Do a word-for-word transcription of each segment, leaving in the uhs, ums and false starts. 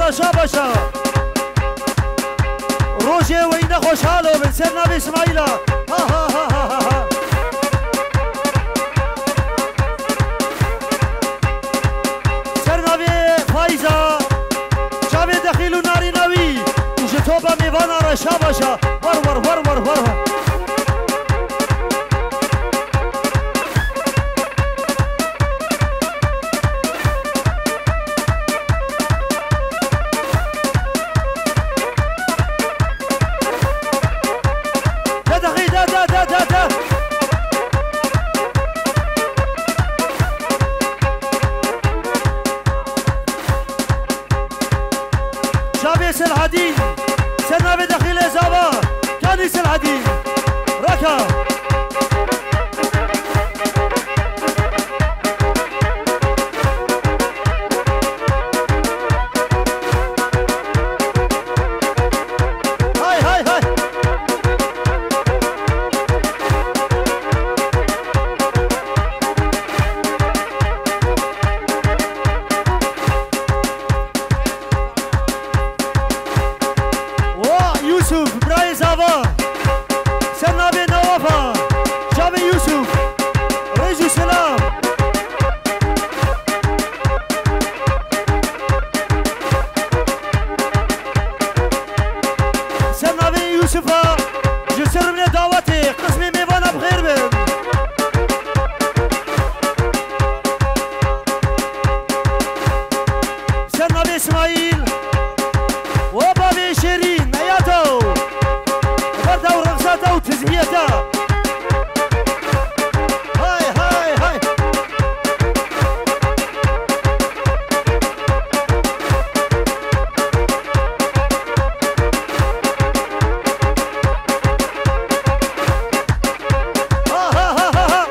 رشا باشا روجي وين خوشحالو من سر نبي اسماعيل ها ها ها ها ها سر نبي فايزة شابي دخيلو ناري نبي وجتوبة ميوانا رشا باشا ور ور ور ور ور العديد سنة بدخيل إزابة كنيس العديد ركا هاي هاي هاي يوسف براي زافا سنة بن نوافا شابي يوسف ريزو سلام سنة بن يوسفا جسر من دعوتي قسمي ميوانا بخير بن سنة بن اسماعيل وبابي شيرين نياتو برده ورقصاته وتزهيته هاي هاي هاي ها ها ها ها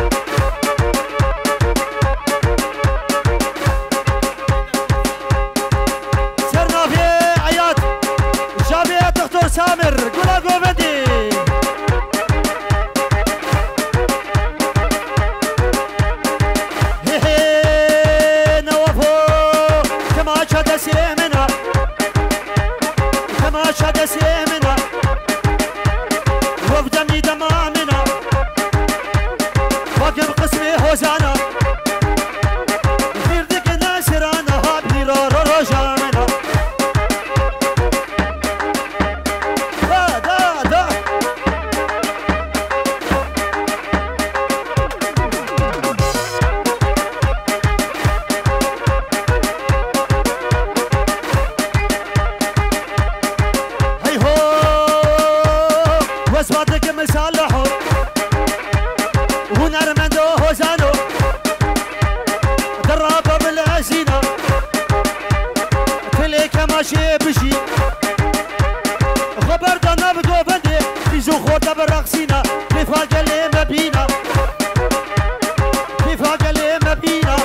سرنا في عيات جابي دكتور سامر قولا قوبدي هي هي نوافو كما شاد سيمنا كما شاد سيمنا وفدني دمامنا واقف قسمي هوزانا غير ديك ناسرانا هابني رو رو رو جامنا واسباتك مسالحو ونرمندو هوزانو درابة بالعزينة تليك ماشي بشي خبر دانا بدو بندي بيزو خوتا بالرقصينة كيفا قلي مبينا كيفا قلي مبينا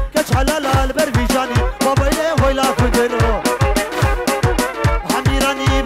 حلال البربيجاني بابا إليه ويلا فدرو حميراني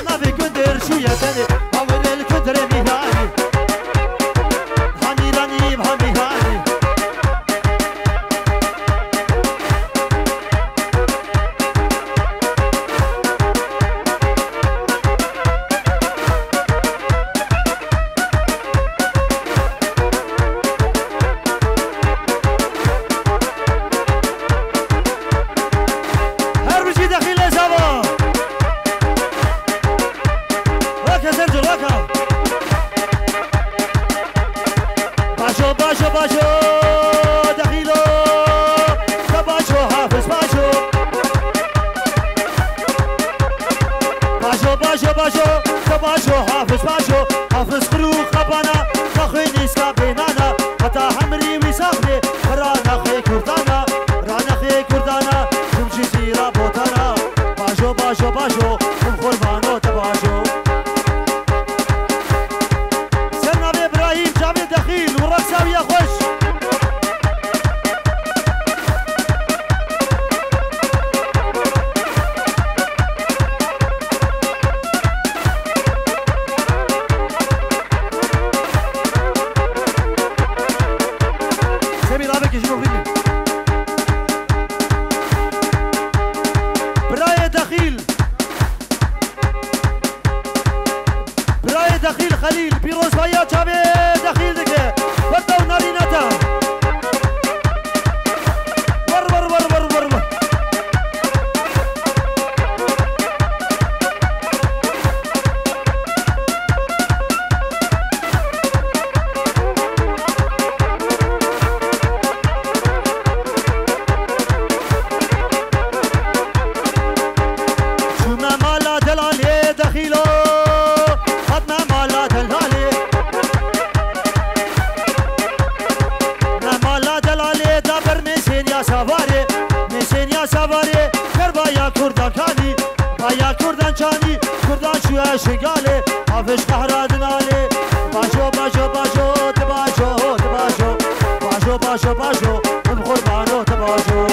نبي كدر شو يا تاني أول الكدر مهاني هاني راني بهاني هاني شغاله حافظ قهرادن علي باشو باشو باشو تباشو تباشو باشو باشو باشو بقربانو تباشو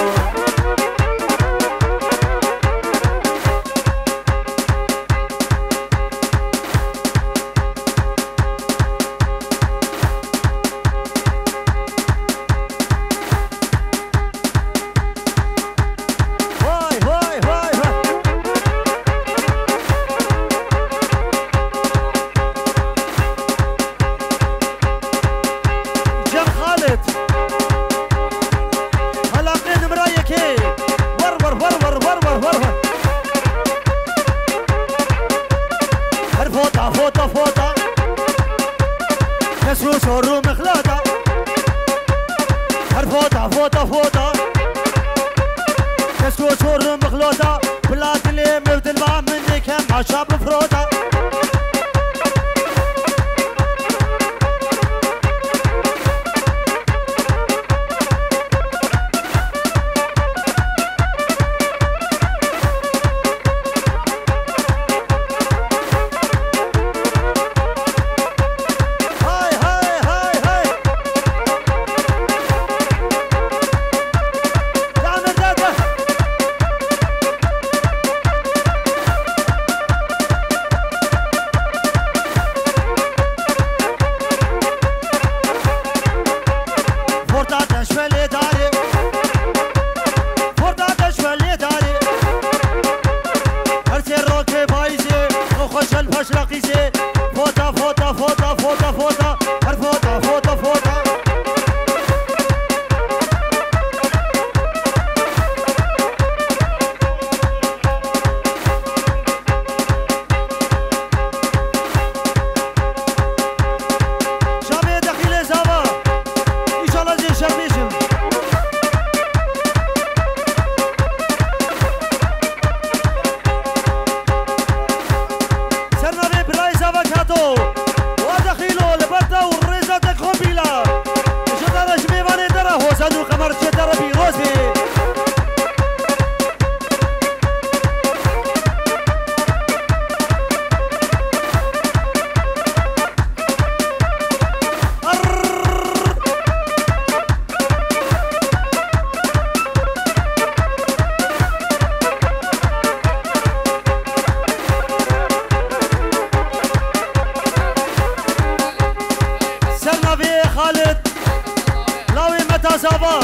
زابا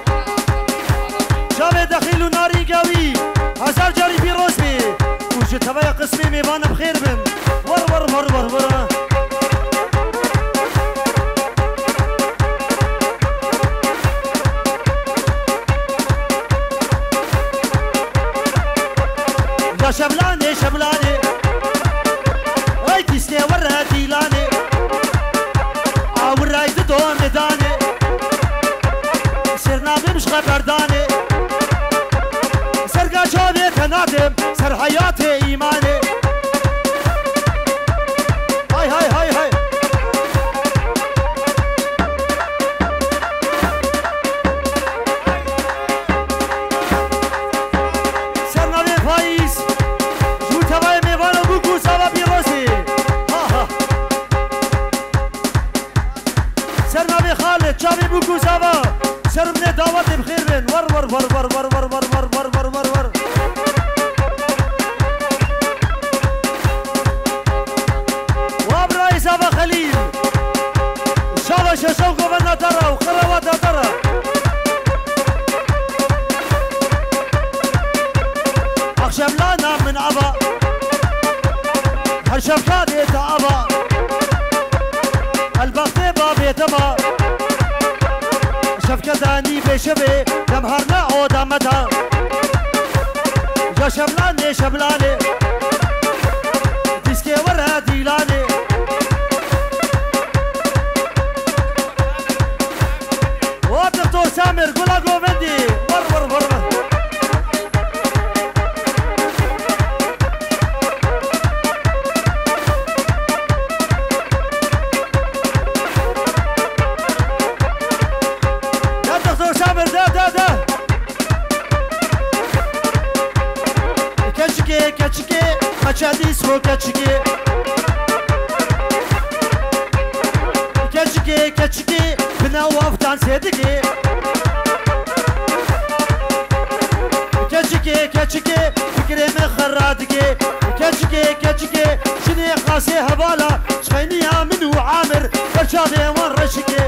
جاوي دخيل وناري قوي هزار جاري بيروز بي وش تبايا قسمي ميبان بخير بن ور ور ور ور ور يا شبلاني شبلاني اي تسكي ورا ديلاني عور رايد دون ميداني سرنا بمش خبرداني سرقا جابي تنادم سر حياتي ايماني هاي هاي هاي هاي سرنا بي فايز جو تباي ميوانا بوكو سابا بيروسي ها ها سرنا بي خالد جابي بوكو سابا سرمني دعوتي بخير بين ور ور ور ور ور ور ور ور ور ور ور ور وابراي سابا خليل شابا ششوكو بنا ترى وخرواتا ترى اخشب لانا من ابا هالشبكات يتعبا البختي بابي تبا شفكة داني بشبه دمهرنا عودا مدى يا شبلاني شبلاني ديسكي ورا ديلاني ودكتور سامر قولا قوفندي ور ور ور سامر ده ده ده كاتشكي كاتشكي ماتشادي سو كاتشكي كاتشكي كاتشكي بنا وفتان سيدكي كاتشكي كاتشكي فكري مخرادكي كاتشكي كاتشكي شني قاسي هبالا شخينيها منو عامر برشادي وان رشكي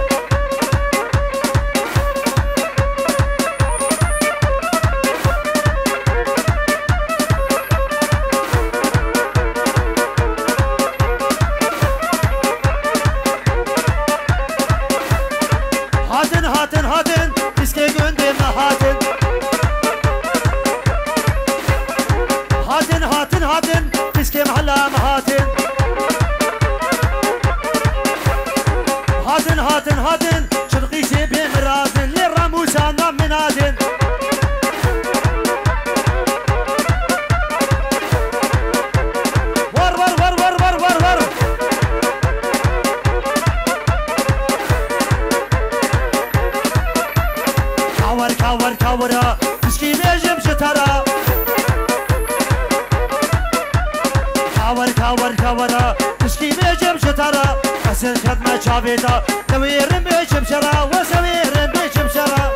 هاتن هاتن هاتن ديسكي قندم هاتن هاتن هاتن هاتن ديسكي محلا هاتن هاتن هاتن هاتن شرقي شبه مرادن للرموسانا منادن ور ور ور ور ور ور ور كاور كاور كاورا تشكي نجم شترا كاور كاور كاورا تشكي نجم شترا حسن خدمة شابيتا تويرم بيشم شرا وسويرم بيشم شرا